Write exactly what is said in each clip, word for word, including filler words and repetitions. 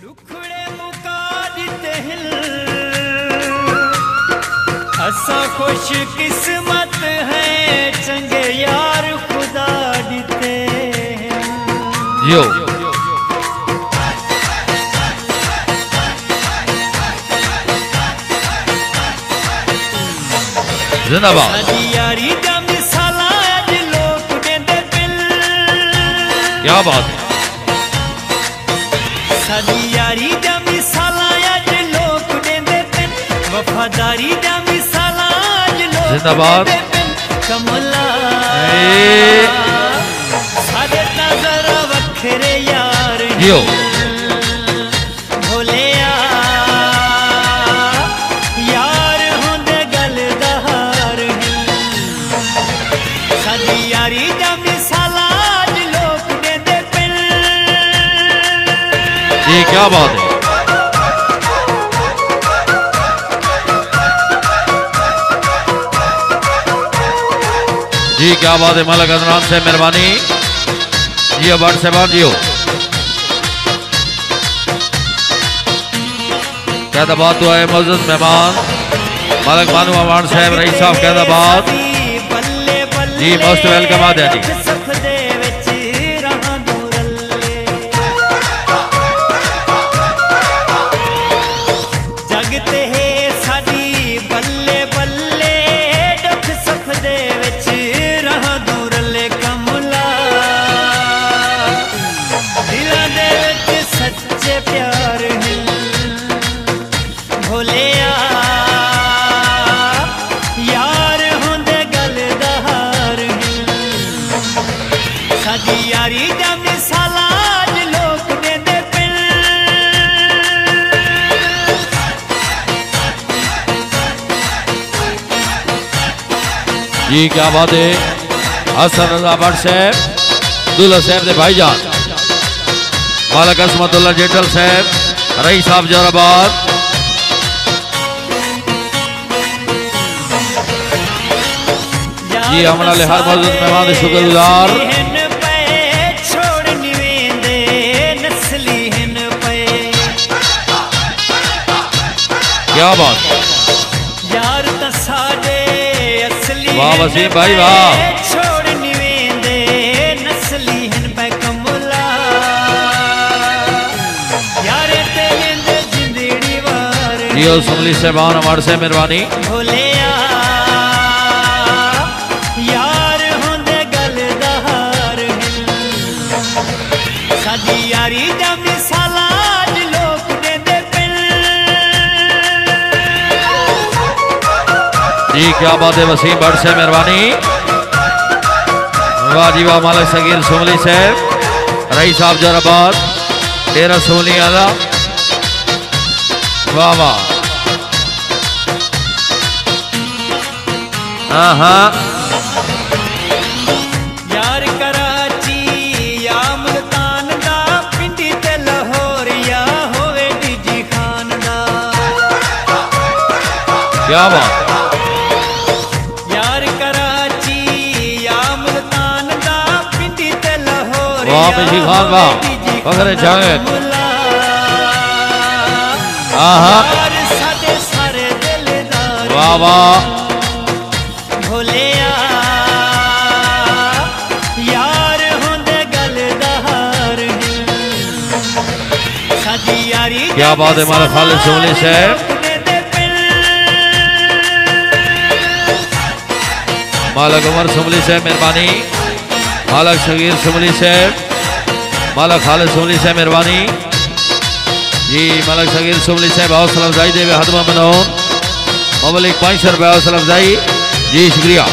दुखड़े मुका दिते हैं असा खुश किस्मत है चंगे यार खुदा दिते हैं यो जिंदाबाद यारी दा मिसाला अज लोग देंदे पिल क्या बात साडी यारी दा मिसाला अज लोग देंदे पिल वफादारी दा मिसाला अज लोग जिंदाबाद कमला साडे नजर वखरे यार यो क्या बात है जी, क्या बात है मलक अदनान से मेहरबानी जी। अबार साहबान जी हो कैदाबाद तो है मौजूद मेहमान मलक बानू अवान साहब रईस साहब कैदाबाद जी, मोस्ट वेलकम आ जी। जी, क्या बात है हसन रजा भट्ट साहब दुल्हा साहब दे भाईजान मालक असमतुल्ला जेठल साहब रई साहब जोराबाद जी, हमारे हर मौजूद मेहमान शुक्रगुजार। क्या बात वाह वसीम भाई वाह जियो सुमली साहबान हमारे से मेहरबानी जी, क्या बात है वसीम भट्ट से मेहरबानी वाह जी वाह। मालक सगीर सुमली साहब रई साहब जोराबाद डेरा सुमली आला वाह वाह। हाँ हाँ यार कराची या मुल्तान दा पिंडी ते लाहौर या होवे डीजी खान दा क्या बात वाह पेशी खान वाह पकड़े जाए वाह वाह यार होंदे गलदार साडी यारी क्या बात है हमारा खालिद सोनी से मालक उमर सुमली से मेहरबानी मालक शगीर सुमली से मालक खालिद सुमली से मेहरबानी जी। मालक शगीर सुमली से बहुत सलाम अफजाई देवे हदमा मनोन ममलिक पाँच सौ रुपये सलाम अफजाई जी, शुक्रिया।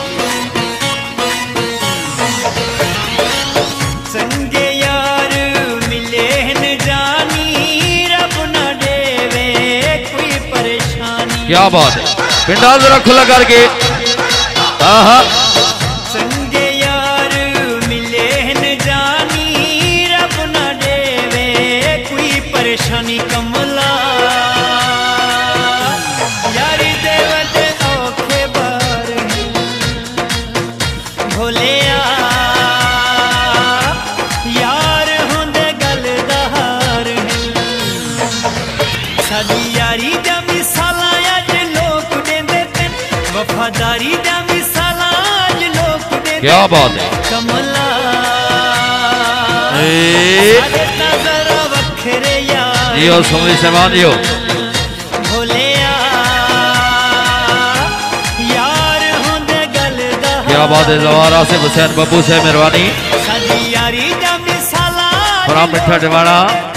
संगे यार मिले न जानी रब न देवे कोई परेशानी। क्या बात है पिंडा जरा खुला करके हाँ हाँ परेशानी कमला यारी देवत औखे बार भोलिया यार होंदे गलदार क्या बात है कमला ए सारे नजर वखरे यार जियो सुमली सहमान जियो भोले यार होंदे गल दा क्या बात है जवारा से हुसैन बब्बू से मेहरबानी साडी यारी दा मिसाला बड़ा मिठा डिवाड़ा